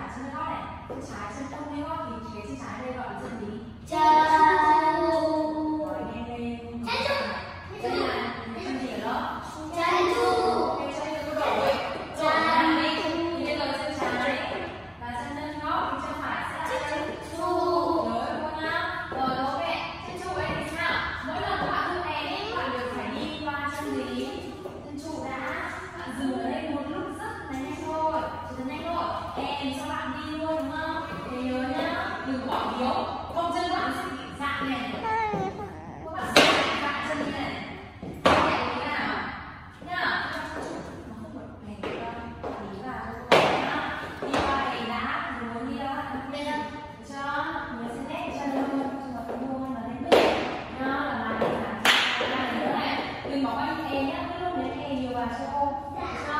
phải chân gót này, chân trái chân không hay gót thì cái chân trái đây gọi là chân gì? Chân Rồi nghe lên. Chân này, chân gì ở đó? chân trụ. Cái chân nó đổi sang đi. Thì bây giờ chân trái là chân gót, thì chân phải sẽ là chân trụ. Nhớ đúng không nhá? Rồi ok, chân trụ này thì sao? Mỗi lần các bạn dựng này các bạn đều phải đi qua chân gì? Chân trụ đã. Bạn dừng ở đây một lúc rất là nhanh thôi, chỉ cần nhanh thôi. Em cho bạn đi luôn đúng không? Thì nhớ nhá, đừng bỏ yếu. Không chân bạn sẽ bị dạn này. Các bạn sẽ bị dạn chân như này. Nhẹ như thế nào? Nhá. Nó không phải này đi vào nhá. Đi qua này đã, mình muốn đi đâu? Đây đâu? Cho nhớ sẽ nét chân luôn, cho nó không mua mà lên nước. Nhá, là bài này là nữa này. Đừng bỏ qua những e nhá, cứ luôn đến e nhiều vào cho cô.